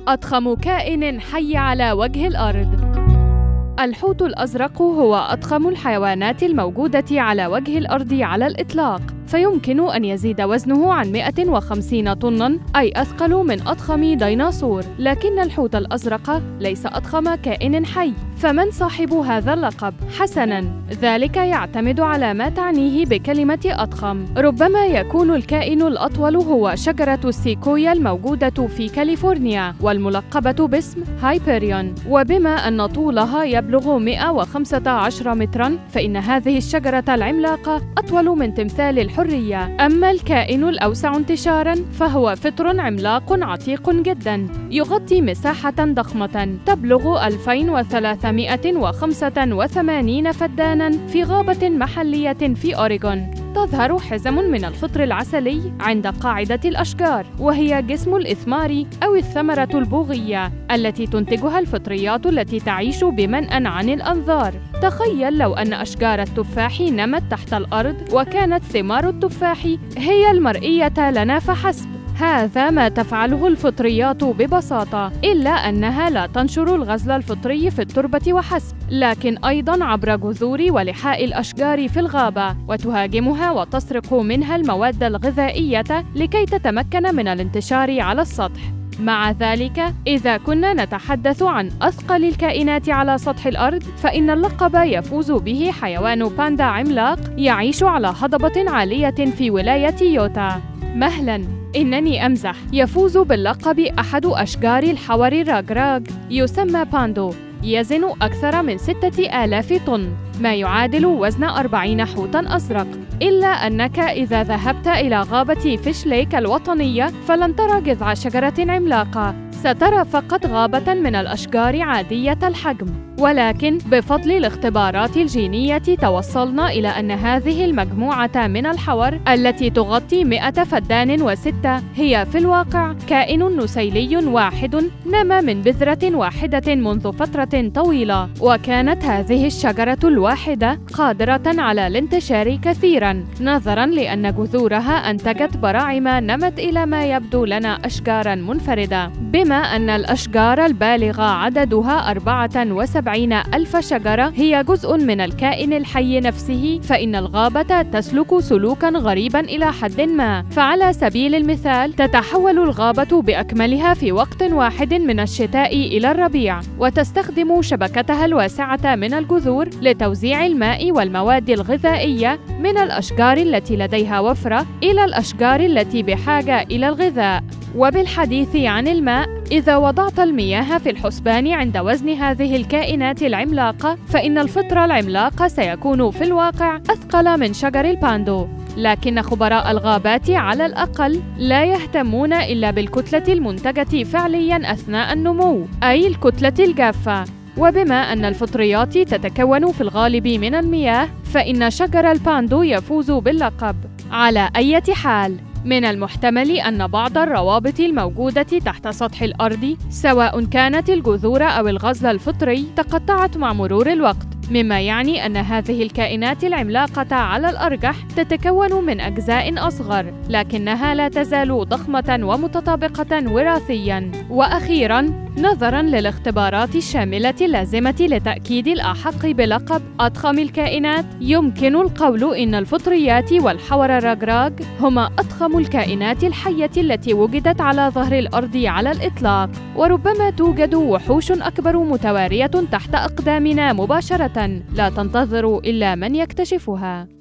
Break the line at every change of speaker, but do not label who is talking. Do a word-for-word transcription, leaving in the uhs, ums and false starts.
أضخم كائن حي على وجه الأرض. الحوت الأزرق هو أضخم الحيوانات الموجودة على وجه الأرض على الإطلاق، فيمكن أن يزيد وزنه عن مئة وخمسين طناً، أي أثقل من أضخم ديناصور. لكن الحوت الأزرق ليس أضخم كائن حي، فمن صاحب هذا اللقب؟ حسناً، ذلك يعتمد على ما تعنيه بكلمة أضخم. ربما يكون الكائن الأطول هو شجرة السيكويا الموجودة في كاليفورنيا والملقبة باسم هايبريون، وبما أن طولها يبلغ مئة وخمسة عشر متراً، فإن هذه الشجرة العملاقة أطول من تمثال الحرية. أما الكائن الأوسع انتشاراً فهو فطر عملاق عتيق جداً، يغطي مساحة ضخمة تبلغ ألفين وثلاثمئة وخمسة وثمانين فداناً في غابة محلية في أوريغون. تظهر حزم من الفطر العسلي عند قاعدة الأشجار، وهي جسم الإثمار أو الثمرة البوغية التي تنتجها الفطريات التي تعيش بمنأى عن الأنظار. تخيل لو أن أشجار التفاح نمت تحت الأرض وكانت ثمار التفاح هي المرئية لنا فحسب. هذا ما تفعله الفطريات ببساطة، إلا أنها لا تنشر الغزل الفطري في التربة وحسب، لكن أيضاً عبر جذور ولحاء الأشجار في الغابة، وتهاجمها وتسرق منها المواد الغذائية لكي تتمكن من الانتشار على السطح. مع ذلك، إذا كنا نتحدث عن أثقل الكائنات على سطح الأرض، فإن اللقب يفوز به حيوان باندا عملاق يعيش على هضبة عالية في ولاية يوتا. مهلاً، إنني أمزح. يفوز باللقب أحد أشجار الحور الراغراغ، يسمى باندو، يزن أكثر من ستة آلاف طن، ما يعادل وزن أربعين حوتاً أزرق. إلا أنك إذا ذهبت إلى غابة فيش ليك الوطنية فلن ترى جذع شجرة عملاقة، سترى فقط غابة من الأشجار عادية الحجم. ولكن بفضل الاختبارات الجينية توصلنا إلى أن هذه المجموعة من الحور التي تغطي مئة فدان وستة هي في الواقع كائن نسيلي واحد نما من بذرة واحدة منذ فترة طويلة، وكانت هذه الشجرة الواحدة قادرة على الانتشار كثيراً نظراً لأن جذورها أنتجت براعم نمت إلى ما يبدو لنا أشجاراً منفردة. بما أن الأشجار البالغة عددها أربعة وسبعين ألف شجرة هي جزء من الكائن الحي نفسه، فإن الغابة تسلك سلوكاً غريباً إلى حد ما. فعلى سبيل المثال، تتحول الغابة بأكملها في وقت واحد من الشتاء إلى الربيع، وتستخدم شبكتها الواسعة من الجذور لتوزيع الماء والمواد الغذائية من الأشجار التي لديها وفرة إلى الأشجار التي بحاجة إلى الغذاء. وبالحديث عن الماء، إذا وضعت المياه في الحسبان عند وزن هذه الكائنات العملاقة، فإن الفطر العملاق سيكون في الواقع أثقل من شجر الباندو. لكن خبراء الغابات على الأقل لا يهتمون إلا بالكتلة المنتجة فعلياً أثناء النمو، أي الكتلة الجافة. وبما أن الفطريات تتكون في الغالب من المياه، فإن شجر الباندو يفوز باللقب. على أي حال، من المحتمل أن بعض الروابط الموجودة تحت سطح الأرض، سواء كانت الجذور أو الغزل الفطري، تقطعت مع مرور الوقت، مما يعني أن هذه الكائنات العملاقة على الأرجح تتكون من أجزاء أصغر، لكنها لا تزال ضخمة ومتطابقة وراثياً. وأخيراً، نظراً للاختبارات الشاملة اللازمة لتأكيد الأحق بلقب أضخم الكائنات، يمكن القول إن الفطريات والحور الراغراغ هما أضخم الكائنات الحية التي وجدت على ظهر الأرض على الإطلاق. وربما توجد وحوش أكبر متوارية تحت أقدامنا مباشرة، لا تنتظر إلا من يكتشفها.